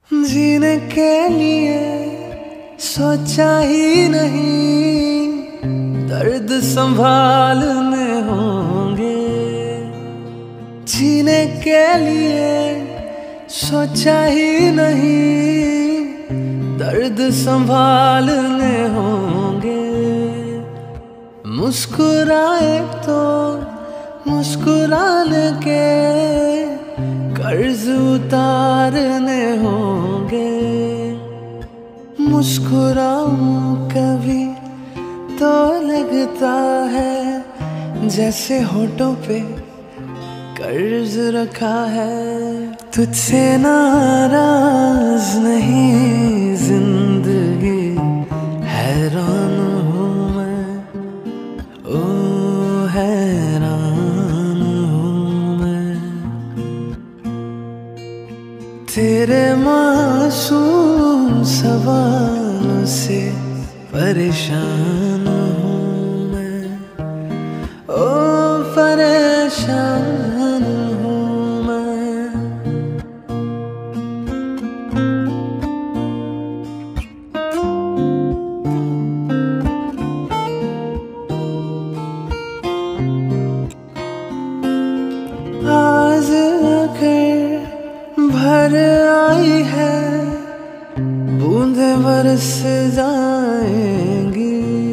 जीने के लिए सोचा ही नहीं, दर्द संभालने होंगे। जीने के लिए सोचा ही नहीं, दर्द संभालने होंगे। मुस्कुराए तो मुस्कुराने के कर्ज उतारने होंगे। मुस्कुराऊं कभी तो लगता है जैसे होठों पे कर्ज रखा है। तुझसे नाराज नहीं जिंदगी, हैरान हूँ मैं, ओ हैरान हूँ मैं। तेरे मासूम सवालों से परेशान हूँ मैं, ओ परेशान हूँ मैं। आज अगर भर आई है, बूंदे बरस जाएंगी।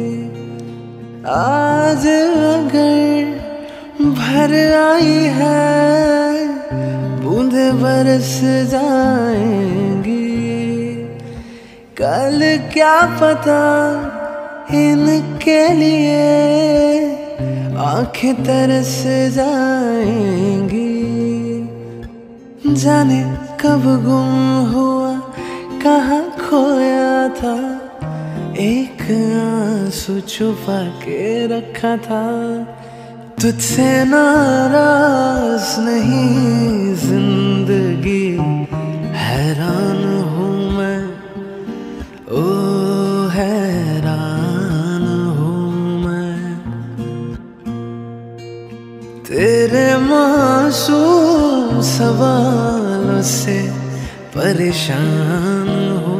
आज अगर भर आई है, बूंदे बरस जाएंगी। कल क्या पता इनके लिए आंखें तरस जाएंगी। जाने कब गुम हुआ, कहाँ खोया था, एक आंसू छुपा के रखा था। तुझसे नाराज नहीं जिंदगी, हैरान हूँ मैं, ओ हैरान हूँ मैं। तेरे मासूम सवालों से परेशान हूँ।